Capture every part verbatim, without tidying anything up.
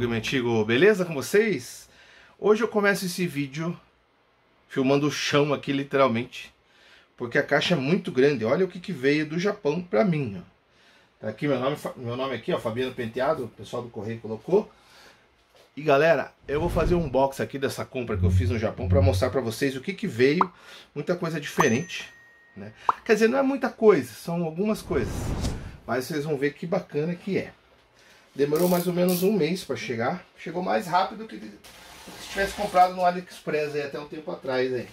meu antigo, beleza com vocês? Hoje eu começo esse vídeo filmando o chão aqui, literalmente, porque a caixa é muito grande. Olha o que, que veio do Japão pra mim, ó. Tá aqui meu nome, meu nome aqui, ó, Fabiano Penteado, o pessoal do correio colocou. E galera, eu vou fazer um unboxing aqui dessa compra que eu fiz no Japão para mostrar para vocês o que, que veio. Muita coisa diferente, né? Quer dizer, não é muita coisa, são algumas coisas, mas vocês vão ver que bacana que é. Demorou mais ou menos um mês para chegar. Chegou mais rápido que se tivesse comprado no AliExpress aí até um tempo atrás aí.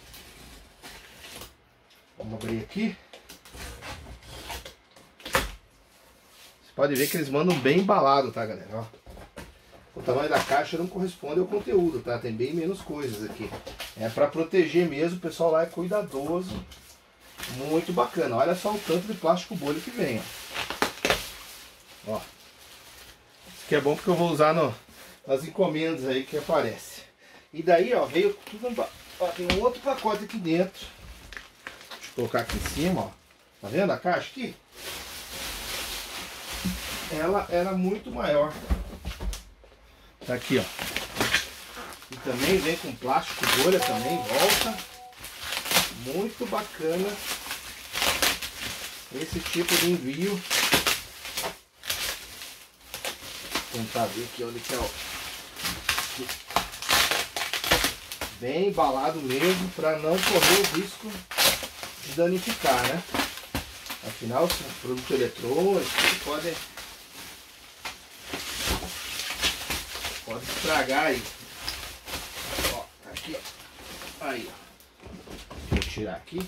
Vamos abrir aqui. Você pode ver que eles mandam bem embalado, tá, galera? Ó, o tamanho da caixa não corresponde ao conteúdo, tá? Tem bem menos coisas aqui. É para proteger mesmo, o pessoal lá é cuidadoso. Muito bacana. Olha só o tanto de plástico bolha que vem, ó. Ó. Que é bom porque eu vou usar no, nas encomendas aí que aparece. E daí, ó, veio tudo. Ó, tem um outro pacote aqui dentro. Deixa eu colocar aqui em cima, ó. Tá vendo a caixa aqui? Ela era muito maior. Tá aqui, ó. E também vem com plástico bolha também em volta. Muito bacana esse tipo de envio. Tentar ver aqui onde que é o... Bem embalado mesmo, para não correr o risco de danificar, né? Afinal, são produtos eletrônicos, pode, pode estragar aí. Ó, tá aqui, ó. Aí, ó. Vou tirar aqui.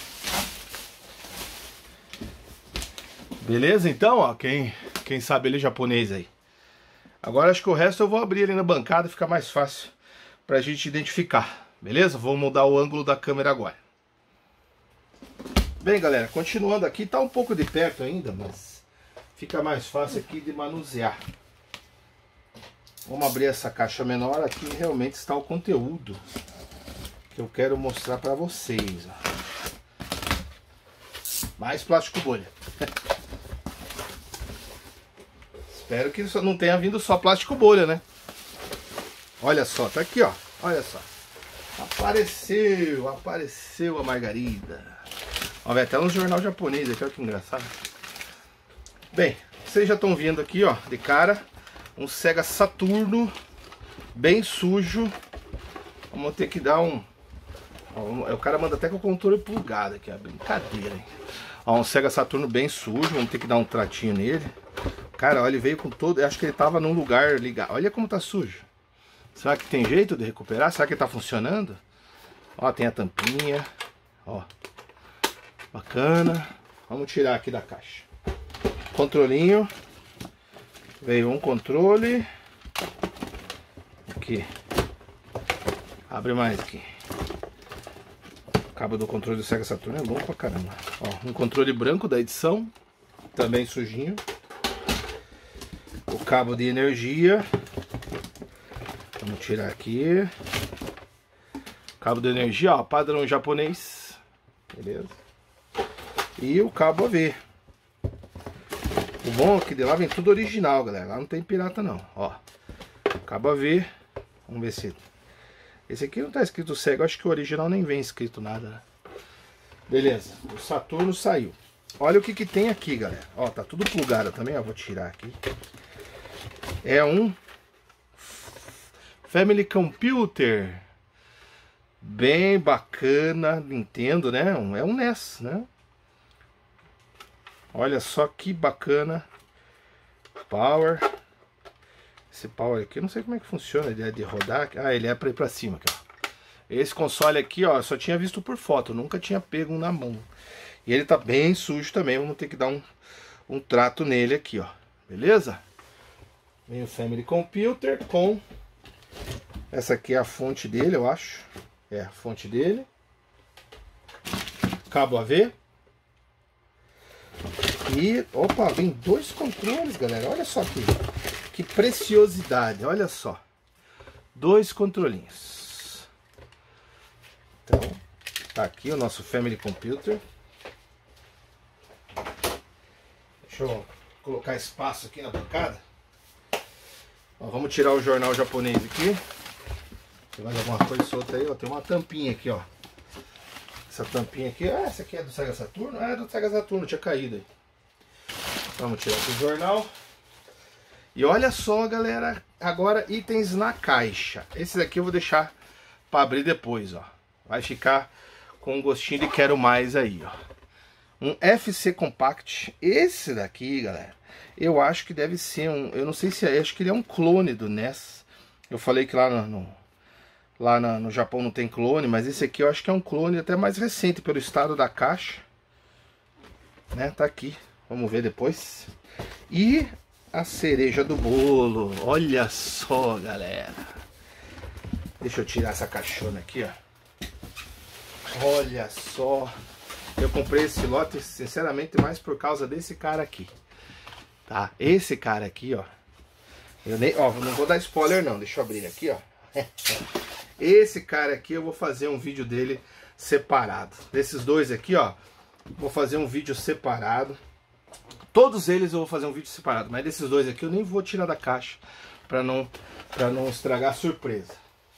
Beleza, então, ó, quem, quem sabe ele japonês aí. Agora acho que o resto eu vou abrir ali na bancada, fica mais fácil pra gente identificar, beleza? Vou mudar o ângulo da câmera agora. Bem, galera, continuando aqui, tá um pouco de perto ainda, mas fica mais fácil aqui de manusear. Vamos abrir essa caixa menor, aqui realmente está o conteúdo que eu quero mostrar pra vocês, ó. Mais plástico bolha. Espero que isso não tenha vindo só plástico bolha, né? Olha só, tá aqui, ó. Olha só. Apareceu, apareceu a margarida. Ó, vai até um jornal japonês aqui, olha que engraçado. Bem, vocês já estão vendo aqui, ó, de cara, um Sega Saturno bem sujo. Vamos ter que dar um... Ó, o cara manda até com o controle plugado aqui, ó, brincadeira, hein? Ó, um Sega Saturno bem sujo, vamos ter que dar um tratinho nele. Cara, olha, ele veio com todo... Eu acho que ele tava num lugar ligado. Olha como tá sujo. Será que tem jeito de recuperar? Será que tá funcionando? Ó, tem a tampinha. Ó. Bacana. Vamos tirar aqui da caixa. Controlinho. Veio um controle. Aqui. Abre mais aqui. O cabo do controle do Sega Saturno é longo pra caramba. Ó, um controle branco da edição. Também sujinho. O cabo de energia. Vamos tirar aqui. Cabo de energia, ó, padrão japonês. Beleza. E o cabo A V. O bom é que de lá vem tudo original, galera. Lá não tem pirata não. Ó. Cabo A V. Vamos ver se... Esse aqui não tá escrito Sega. Acho que o original nem vem escrito nada, né? Beleza. O Saturno saiu. Olha o que que tem aqui, galera. Ó, tá tudo plugado também, ó. Vou tirar aqui. É um Family Computer. Bem bacana. Nintendo, né? É um N E S, né? Olha só que bacana. Power. Esse power aqui, eu não sei como é que funciona. Ele é de rodar. Ah, ele é pra ir pra cima aqui, ó. Esse console aqui, ó, eu só tinha visto por foto. Eu nunca tinha pego um na mão. E ele tá bem sujo também. Vamos ter que dar um, um trato nele aqui, ó. Beleza? Vem o Family Computer com... Essa aqui é a fonte dele, eu acho. É a fonte dele. Cabo A V. E, opa, vem dois controles, galera. Olha só aqui. Que preciosidade, olha só. Dois controlinhos. Então, tá aqui o nosso Family Computer. Deixa eu colocar espaço aqui na bancada. Ó, vamos tirar o jornal japonês aqui. Tem mais alguma coisa solta aí, ó. Tem uma tampinha aqui, ó. Essa tampinha aqui, ah, essa aqui é do Sega Saturno? Ah, é do Sega Saturno, tinha caído aí. Vamos tirar aqui o jornal. E olha só, galera, agora itens na caixa. Esse daqui eu vou deixar para abrir depois, ó. Vai ficar com um gostinho de quero mais aí, ó. Um F C Compact. Esse daqui, galera, eu acho que deve ser um... Eu não sei se é... Acho que ele é um clone do N E S. Eu falei que lá no... no lá no, no Japão não tem clone, mas esse aqui eu acho que é um clone até mais recente pelo estado da caixa. Né, tá aqui. Vamos ver depois. E a cereja do bolo. Olha só, galera. Deixa eu tirar essa caixona aqui, ó. Olha só. Eu comprei esse lote, sinceramente, mais por causa desse cara aqui. Tá? Esse cara aqui, ó. Eu nem, ó, não vou dar spoiler não. Deixa eu abrir aqui, ó. Esse cara aqui eu vou fazer um vídeo dele separado. Desses dois aqui, ó, vou fazer um vídeo separado. Todos eles eu vou fazer um vídeo separado, mas desses dois aqui eu nem vou tirar da caixa para não para não estragar a surpresa.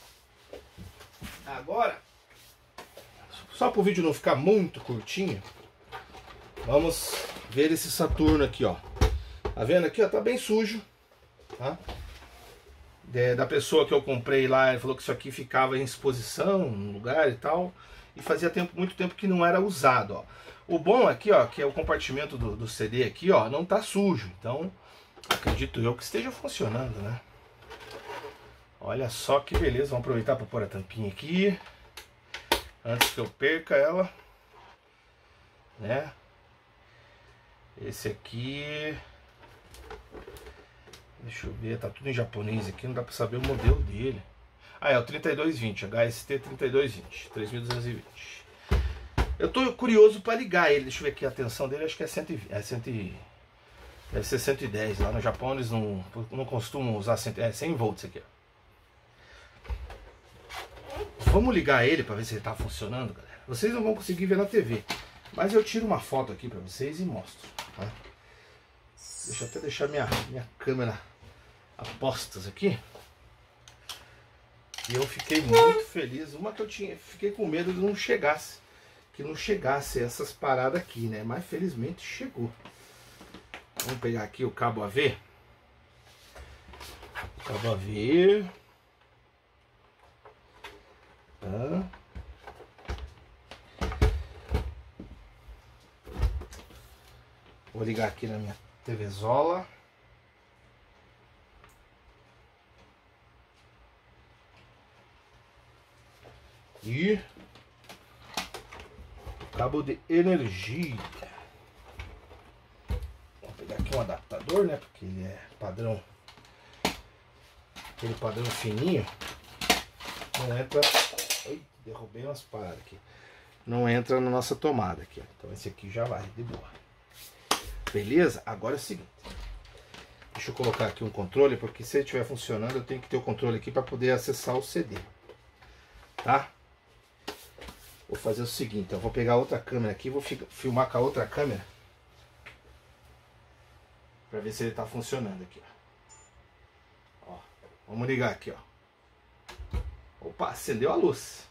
Agora, só para o vídeo não ficar muito curtinho, vamos ver esse Saturno aqui, ó. Tá vendo aqui, ó, tá bem sujo, tá? De, da pessoa que eu comprei lá, ele falou que isso aqui ficava em exposição no lugar e tal, e fazia tempo, muito tempo que não era usado, ó. O bom aqui, ó, que é o compartimento do, do C D aqui, ó, não tá sujo, então acredito eu que esteja funcionando, né? Olha só que beleza, vamos aproveitar para pôr a tampinha aqui, antes que eu perca ela, né? Esse aqui... Deixa eu ver, tá tudo em japonês aqui, não dá pra saber o modelo dele. Ah, é o trinta e dois vinte, H S T trinta e dois vinte, três mil duzentos e vinte. Eu tô curioso pra ligar ele, deixa eu ver aqui a tensão dele, acho que é cento e vinte, é cem, deve ser cento e dez. Lá no Japão eles não, não costumam usar cem, é cem volts aqui, ó. Vamos ligar ele pra ver se ele tá funcionando, galera. Vocês não vão conseguir ver na T V, mas eu tiro uma foto aqui pra vocês e mostro, tá? Deixa eu até deixar minha, minha câmera a postas aqui. E eu fiquei muito feliz. Uma que eu tinha, fiquei com medo de não chegasse, que não chegasse essas paradas aqui, né? Mas felizmente chegou. Vamos pegar aqui o cabo A V. Cabo A V. Tá. Vou ligar aqui na minha TVzola. E cabo de energia. Vou pegar aqui um adaptador, né? Porque ele é padrão, aquele padrão fininho. Não entra. Oi, derrubei umas paradas aqui. Não entra na nossa tomada aqui, ó. Então esse aqui já vai de boa. Beleza? Agora é o seguinte. Deixa eu colocar aqui um controle, porque se ele estiver funcionando, eu tenho que ter o controle aqui para poder acessar o C D. Tá? Vou fazer o seguinte, eu vou pegar outra câmera aqui, vou filmar com a outra câmera para ver se ele está funcionando aqui, ó. Ó, vamos ligar aqui, ó. Opa, acendeu a luz.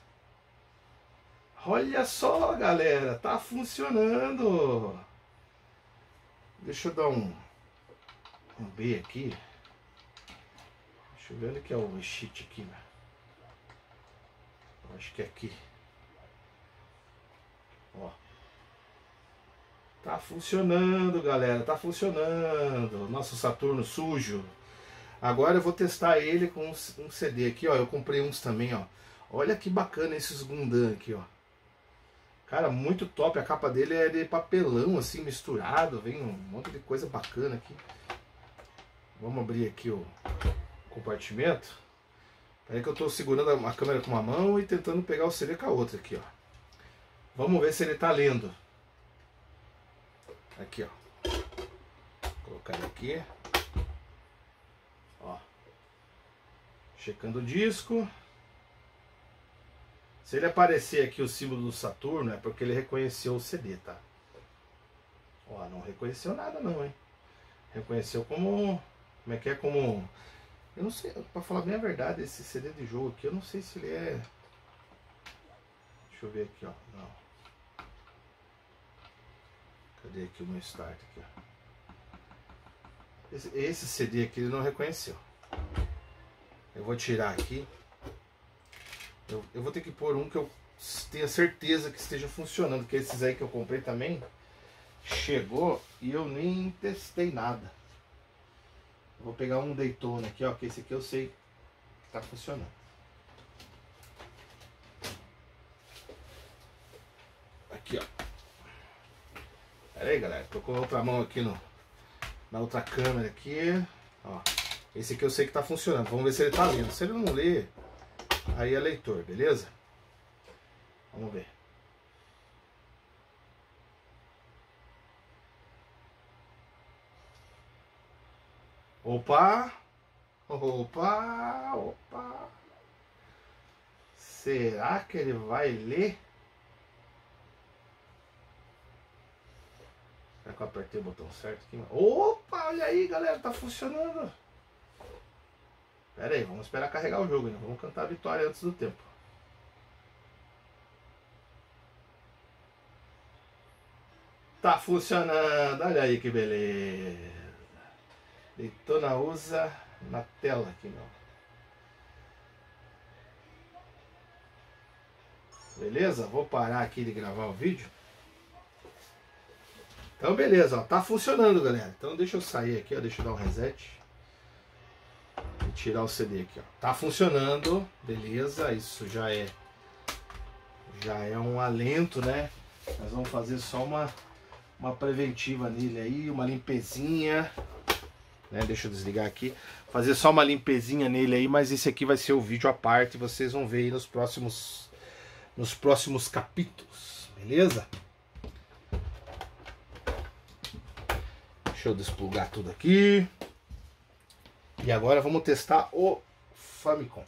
Olha só, galera, tá funcionando. Deixa eu dar um, um B aqui. Deixa eu ver onde que é o cheat aqui, né? Eu acho que é aqui. Ó. Tá funcionando, galera. Tá funcionando. Nosso Saturno sujo. Agora eu vou testar ele com um C D aqui, ó. Eu comprei uns também, ó. Olha que bacana esses Gundam aqui, ó. Cara, muito top. A capa dele é de papelão, assim, misturado. Vem um monte de coisa bacana aqui. Vamos abrir aqui o compartimento. Peraí que eu tô segurando a câmera com uma mão e tentando pegar o C D com a outra aqui, ó. Vamos ver se ele tá lendo. Aqui, ó. Vou colocar ele aqui. Ó. Checando o disco. Se ele aparecer aqui o símbolo do Saturno, é porque ele reconheceu o C D, tá? Ó, não reconheceu nada não, hein? Reconheceu como... Como é que é? Como Eu não sei, pra falar bem a verdade, esse C D de jogo aqui, eu não sei se ele é... Deixa eu ver aqui, ó. Não. Cadê aqui o meu start aqui, ó? Esse, esse C D aqui ele não reconheceu. Eu vou tirar aqui. Eu, eu vou ter que pôr um que eu tenha certeza que esteja funcionando, que esses aí que eu comprei também chegou e eu nem testei nada. Vou pegar um Daytona aqui, ó, que esse aqui eu sei que tá funcionando. Aqui, ó. Pera aí, galera. Tô com a outra mão aqui no, na outra câmera aqui. Ó. Esse aqui eu sei que tá funcionando. Vamos ver se ele tá lendo. Se ele não lê, aí é leitor, beleza? Vamos ver. Opa! Opa! Opa! Será que ele vai ler? Será que eu apertei o botão certo aqui? Opa! Olha aí, galera, tá funcionando! Pera aí, vamos esperar carregar o jogo, né? Vamos cantar a vitória antes do tempo. Tá funcionando! Olha aí que beleza! Daytona usa na tela aqui, não. Beleza? Vou parar aqui de gravar o vídeo. Então beleza, ó, tá funcionando, galera. Então deixa eu sair aqui, ó, deixa eu dar um reset e tirar o C D aqui, ó. Tá funcionando, beleza? Isso já é já é um alento, né? Nós vamos fazer só uma uma preventiva nele aí, uma limpezinha. Né, deixa eu desligar aqui. Fazer só uma limpezinha nele aí, mas esse aqui vai ser o vídeo à parte. Vocês vão ver aí nos próximos nos próximos capítulos, beleza? Deixa eu desplugar tudo aqui. E agora vamos testar o Famicom.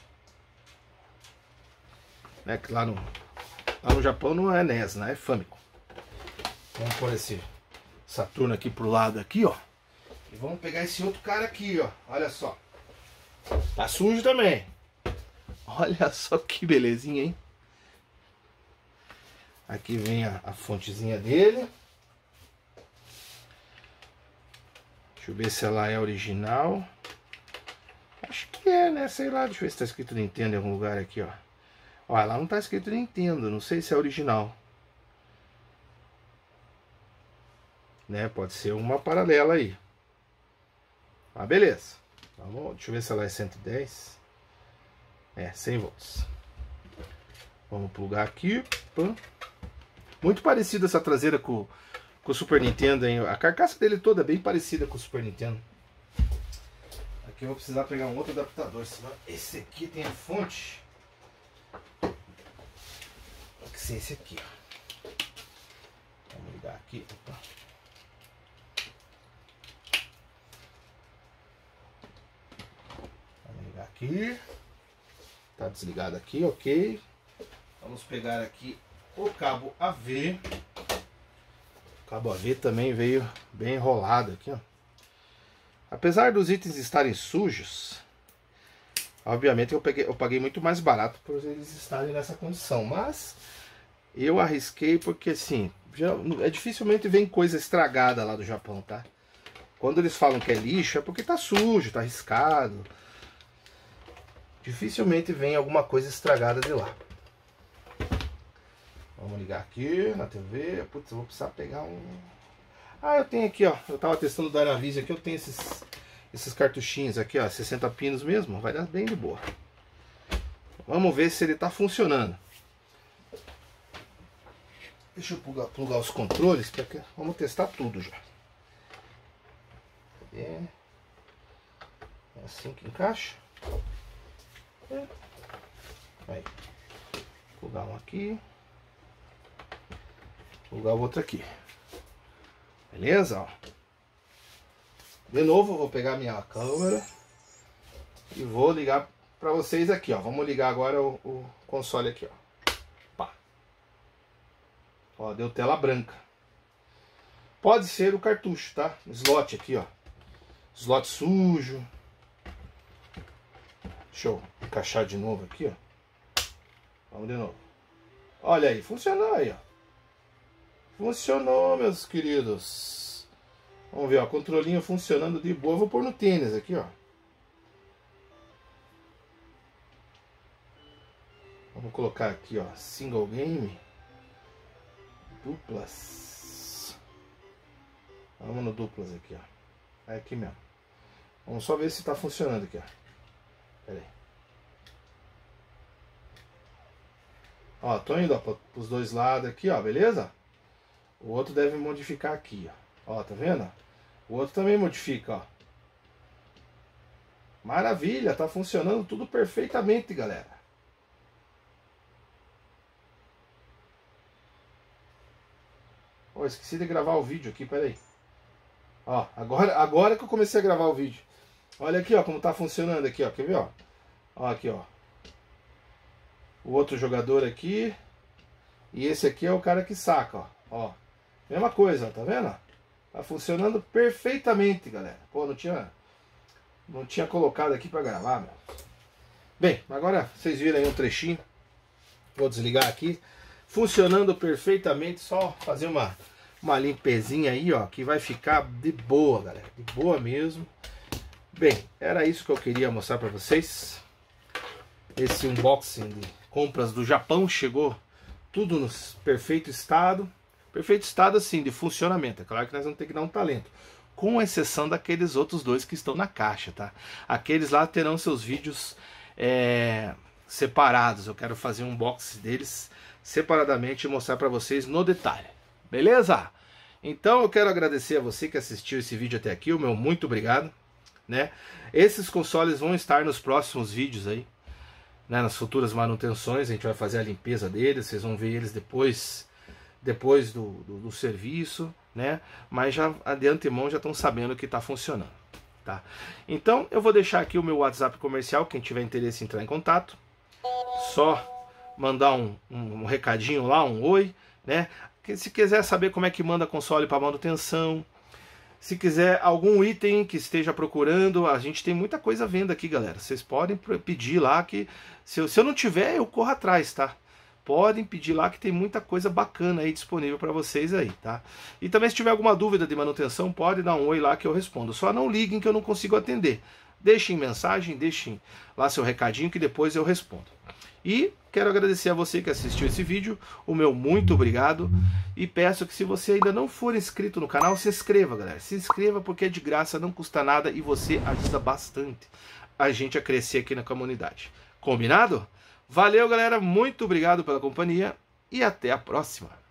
Né, que lá no, lá no Japão não é N E S, né? É Famicom. Vamos pôr esse Saturno aqui pro lado aqui, ó. E vamos pegar esse outro cara aqui, ó. Olha só. Tá sujo também. Olha só que belezinha, hein? Aqui vem a, a fontezinha dele. Deixa eu ver se ela é original. Acho que é, né? Sei lá. Deixa eu ver se tá escrito Nintendo em algum lugar aqui, ó. Ó, lá não tá escrito Nintendo. Não sei se é original. Né? Pode ser uma paralela aí. Ah, beleza. Vamos, deixa eu ver se ela é cento e dez. É, cem volts. Vamos plugar aqui. Muito parecida essa traseira com, com o Super Nintendo, hein? A carcaça dele toda é bem parecida com o Super Nintendo. Aqui eu vou precisar pegar um outro adaptador, senão esse aqui tem a fonte. Tem que ser esse aqui, ó. Vamos ligar aqui. Opa. Aqui, tá desligado aqui, ok. Vamos pegar aqui o cabo A V. O cabo A V também veio bem enrolado aqui, ó. Apesar dos itens estarem sujos, obviamente eu, peguei, eu paguei muito mais barato por eles estarem nessa condição, mas eu arrisquei porque assim, já, é dificilmente vem coisa estragada lá do Japão, tá? Quando eles falam que é lixo é porque tá sujo, tá riscado. Dificilmente vem alguma coisa estragada de lá. Vamos ligar aqui na T V. Putz, eu vou precisar pegar um... Ah, eu tenho aqui, ó. Eu tava testando o Dynavision aqui. Eu tenho esses, esses cartuchinhos aqui, ó. sessenta pinos mesmo. Vai dar bem de boa. Vamos ver se ele tá funcionando. Deixa eu plugar, plugar os controles. Porque vamos testar tudo já. É, é assim que encaixa. É. Aí. Plugar um aqui. Plugar o outro aqui. Beleza? Ó. De novo eu vou pegar minha câmera e vou ligar para vocês aqui, ó. Vamos ligar agora o, o console aqui, ó. Pá. Ó, deu tela branca. Pode ser o cartucho, tá? Slot aqui, ó. Slot sujo. Deixa eu encaixar de novo aqui, ó. Vamos de novo. Olha aí, funcionou aí, ó. Funcionou, meus queridos. Vamos ver, ó, controlinho funcionando de boa. Vou pôr no tênis aqui, ó. Vamos colocar aqui, ó, single game. Duplas. Vamos no duplas aqui, ó. É aqui mesmo. Vamos só ver se tá funcionando aqui, ó. Pera aí. Ó, tô indo, ó, pros dois lados aqui, ó, beleza? O outro deve modificar aqui, ó. Ó, tá vendo? O outro também modifica, ó. Maravilha, tá funcionando tudo perfeitamente, galera. Ó, esqueci de gravar o vídeo aqui, peraí. Ó, agora, agora que eu comecei a gravar o vídeo. Olha aqui, ó, como tá funcionando aqui, ó. Quer ver, ó? Ó, aqui, ó. O outro jogador aqui. E esse aqui é o cara que saca, ó. Ó. Mesma coisa, ó, tá vendo? Tá funcionando perfeitamente, galera. Pô, não tinha... Não tinha colocado aqui pra gravar, meu. Bem, agora vocês viram aí um trechinho. Vou desligar aqui. Funcionando perfeitamente. Só fazer uma, uma limpezinha aí, ó. Que vai ficar de boa, galera. De boa mesmo. Bem, era isso que eu queria mostrar pra vocês. Esse unboxing de compras do Japão. Chegou tudo no perfeito estado. Perfeito estado assim, de funcionamento. É claro que nós vamos ter que dar um talento. Com exceção daqueles outros dois que estão na caixa, tá? Aqueles lá terão seus vídeos é, separados. Eu quero fazer um unboxing deles separadamente e mostrar pra vocês no detalhe. Beleza? Então eu quero agradecer a você que assistiu esse vídeo até aqui. O meu muito obrigado. Né? Esses consoles vão estar nos próximos vídeos aí, né? Nas futuras manutenções, a gente vai fazer a limpeza deles, vocês vão ver eles depois depois do, do, do serviço, né? Mas já de antemão já estão sabendo que está funcionando, tá? Então eu vou deixar aqui o meu WhatsApp comercial, quem tiver interesse em entrar em contato, só mandar um, um, um recadinho lá, um oi, né? Se quiser saber como é que manda console para manutenção, se quiser algum item que esteja procurando, a gente tem muita coisa à venda aqui, galera. Vocês podem pedir lá que, se eu, se eu não tiver, eu corro atrás, tá? Podem pedir lá que tem muita coisa bacana aí disponível para vocês aí, tá? E também se tiver alguma dúvida de manutenção, pode dar um oi lá que eu respondo. Só não liguem que eu não consigo atender. Deixem mensagem, deixem lá seu recadinho que depois eu respondo. E quero agradecer a você que assistiu esse vídeo, o meu muito obrigado, e peço que se você ainda não for inscrito no canal, se inscreva, galera. Se inscreva porque é de graça, não custa nada e você ajuda bastante a gente a crescer aqui na comunidade. Combinado? Valeu, galera, muito obrigado pela companhia e até a próxima.